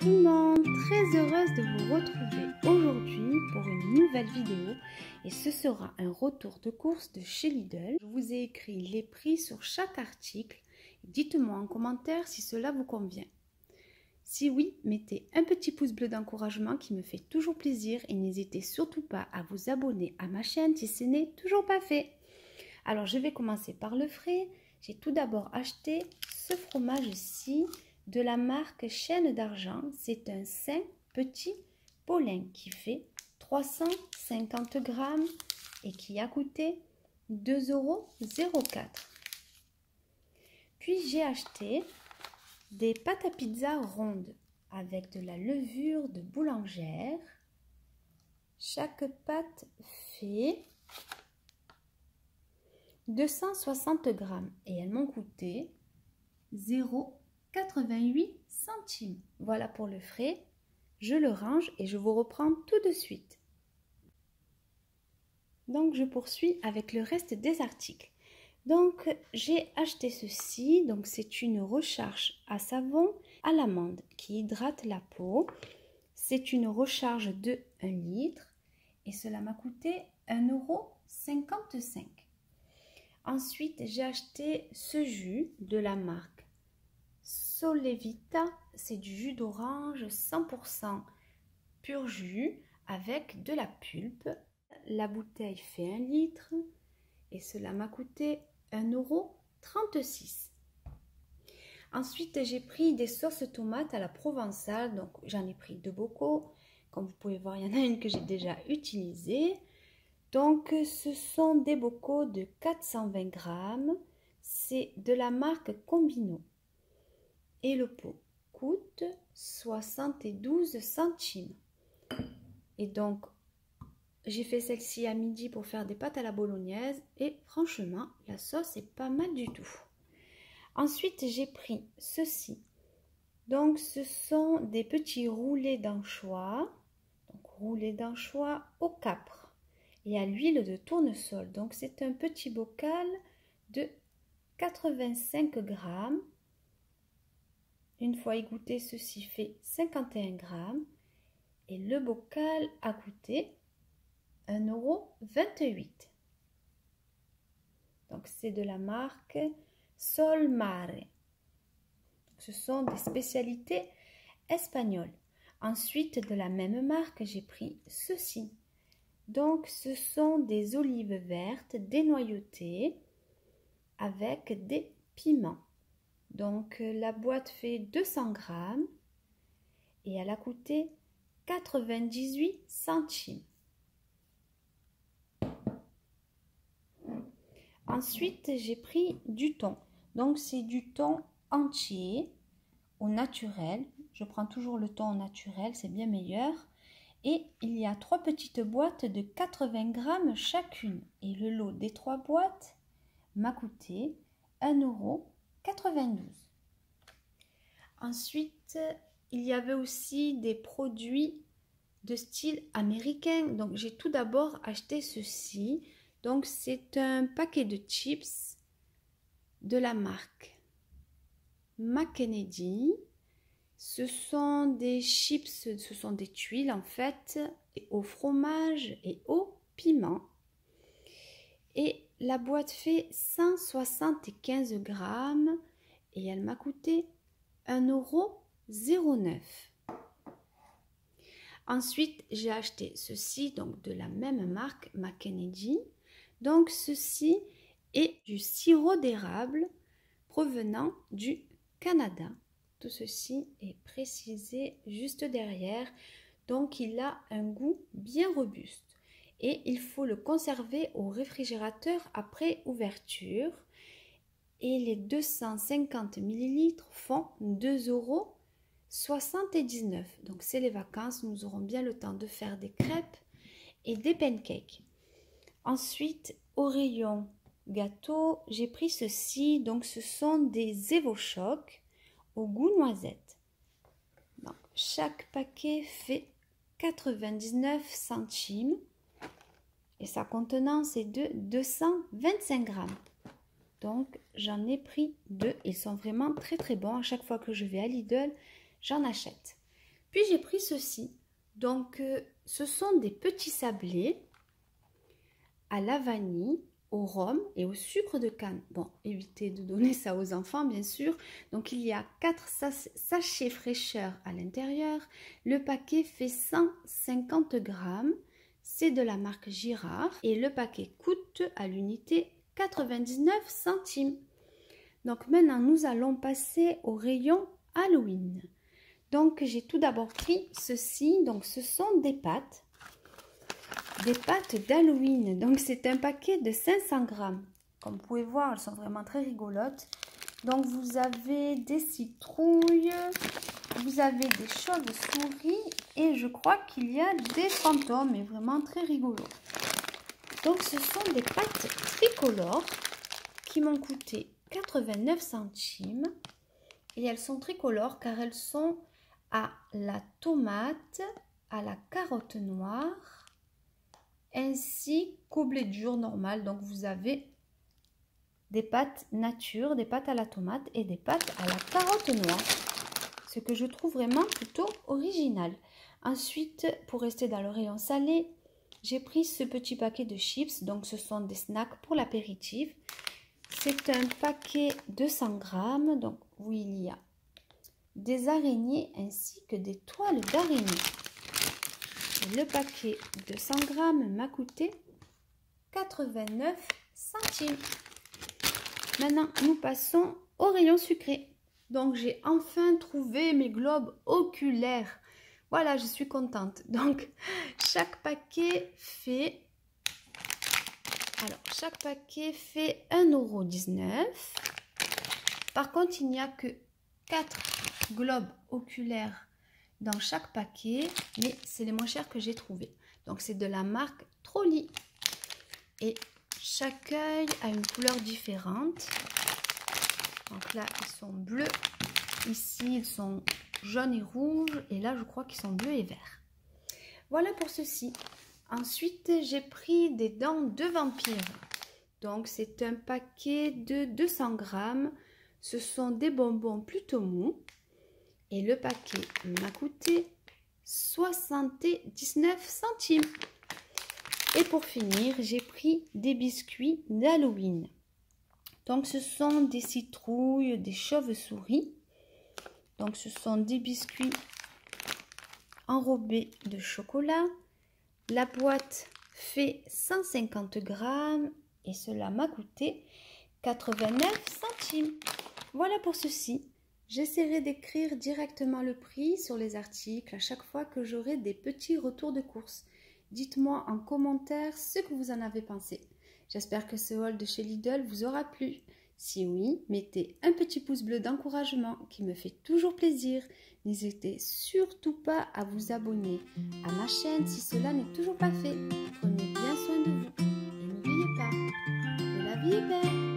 tout le monde, très heureuse de vous retrouver aujourd'hui pour une nouvelle vidéo et ce sera un retour de course de chez Lidl. Je vous ai écrit les prix sur chaque article, dites-moi en commentaire si cela vous convient. Si oui, mettez un petit pouce bleu d'encouragement qui me fait toujours plaisir et n'hésitez surtout pas à vous abonner à ma chaîne si ce n'est toujours pas fait. Alors je vais commencer par le frais. J'ai tout d'abord acheté ce fromage-ci de la marque Chaîne d'Argent. C'est un saint petit Paulin qui fait 350 grammes et qui a coûté 2,04 €. Puis j'ai acheté des pâtes à pizza rondes avec de la levure de boulangère. Chaque pâte fait 260 grammes et elles m'ont coûté 0,88 centimes. Voilà pour le frais. Je le range et je vous reprends tout de suite. Donc je poursuis avec le reste des articles. Donc j'ai acheté ceci, donc c'est une recharge à savon à l'amande qui hydrate la peau. C'est une recharge de 1 litre et cela m'a coûté 1,55 €. Ensuite, j'ai acheté ce jus de la marque Solevita. C'est du jus d'orange 100% pur jus avec de la pulpe. La bouteille fait 1 litre et cela m'a coûté 1,36 €. Ensuite, j'ai pris des sauces tomates à la provençale. Donc, j'en ai pris 2 bocaux. Comme vous pouvez voir, il y en a une que j'ai déjà utilisée. Donc, ce sont des bocaux de 420 grammes. C'est de la marque Combino. Et le pot coûte 72 centimes. Et donc, j'ai fait celle-ci à midi pour faire des pâtes à la bolognaise. Et franchement, la sauce est pas mal du tout. Ensuite, j'ai pris ceci. Donc, ce sont des petits roulés d'anchois. Donc, roulés d'anchois au capre et à l'huile de tournesol. Donc c'est un petit bocal de 85 grammes. Une fois égoutté, ceci fait 51 grammes. Et le bocal a coûté 1,28 €. Donc c'est de la marque Sol Mare. Ce sont des spécialités espagnoles. Ensuite, de la même marque, j'ai pris ceci. Donc, ce sont des olives vertes dénoyautées avec des piments. Donc, la boîte fait 200 grammes et elle a coûté 98 centimes. Ensuite, j'ai pris du thon. Donc, c'est du thon entier au naturel. Je prends toujours le thon au naturel, c'est bien meilleur. Et il y a 3 petites boîtes de 80 grammes chacune. Et le lot des 3 boîtes m'a coûté 1,92 €. Ensuite, il y avait aussi des produits de style américain. Donc, j'ai tout d'abord acheté ceci. Donc, c'est un paquet de chips de la marque McKennedy. Ce sont des chips, ce sont des tuiles en fait, au fromage et au piment. Et la boîte fait 175 grammes et elle m'a coûté 1,09 €. Ensuite, j'ai acheté ceci, donc de la même marque, McKennedy. Donc ceci est du sirop d'érable provenant du Canada. Tout ceci est précisé juste derrière. Donc, il a un goût bien robuste. Et il faut le conserver au réfrigérateur après ouverture. Et les 250 ml font 2,79 €. Donc, c'est les vacances. Nous aurons bien le temps de faire des crêpes et des pancakes. Ensuite, au rayon gâteau, j'ai pris ceci. Donc, ce sont des EvoChoc au goût noisette. Donc, chaque paquet fait 99 centimes et sa contenance est de 225 grammes. Donc, j'en ai pris 2. Ils sont vraiment très très bons. À chaque fois que je vais à Lidl, j'en achète. Puis j'ai pris ceci. Donc ce sont des petits sablés à la vanille, au rhum et au sucre de canne. Bon, évitez de donner ça aux enfants, bien sûr. Donc, il y a 4 sachets fraîcheur à l'intérieur. Le paquet fait 150 grammes. C'est de la marque Girard. Et le paquet coûte à l'unité 99 centimes. Donc, maintenant, nous allons passer au rayon Halloween. Donc, j'ai tout d'abord pris ceci. Donc, ce sont des pâtes. Des pâtes d'Halloween, donc c'est un paquet de 500 grammes. Comme vous pouvez voir, elles sont vraiment très rigolotes. Donc vous avez des citrouilles, vous avez des chauves-souris et je crois qu'il y a des fantômes, et vraiment très rigolo. Donc ce sont des pâtes tricolores qui m'ont coûté 89 centimes. Et elles sont tricolores car elles sont à la tomate, à la carotte noire, ainsi qu'au blé dur normal. Donc vous avez des pâtes nature, des pâtes à la tomate et des pâtes à la carotte noire, ce que je trouve vraiment plutôt original. Ensuite, pour rester dans le rayon salé, j'ai pris ce petit paquet de chips. Donc ce sont des snacks pour l'apéritif. C'est un paquet de 100 grammes, donc où il y a des araignées ainsi que des toiles d'araignée. Le paquet de 100 grammes m'a coûté 89 centimes. Maintenant, nous passons au rayon sucré. Donc, j'ai enfin trouvé mes globes oculaires. Voilà, je suis contente. Donc, chaque paquet fait... Alors, chaque paquet fait 1,19 €. Par contre, il n'y a que 4 globes oculaires dans chaque paquet, mais c'est les moins chers que j'ai trouvé. Donc c'est de la marque Trolli et chaque œil a une couleur différente. Donc là ils sont bleus, ici ils sont jaunes et rouges, et là je crois qu'ils sont bleus et verts. Voilà pour ceci. Ensuite j'ai pris des dents de vampire. Donc c'est un paquet de 200 grammes. Ce sont des bonbons plutôt mous. Et le paquet m'a coûté 79 centimes. Et pour finir, j'ai pris des biscuits d'Halloween. Donc ce sont des citrouilles, des chauves-souris. Donc ce sont des biscuits enrobés de chocolat. La boîte fait 150 grammes et cela m'a coûté 89 centimes. Voilà pour ceci. J'essaierai d'écrire directement le prix sur les articles à chaque fois que j'aurai des petits retours de course. Dites-moi en commentaire ce que vous en avez pensé. J'espère que ce haul de chez Lidl vous aura plu. Si oui, mettez un petit pouce bleu d'encouragement qui me fait toujours plaisir. N'hésitez surtout pas à vous abonner à ma chaîne si cela n'est toujours pas fait. Prenez bien soin de vous et n'oubliez pas que la vie est belle.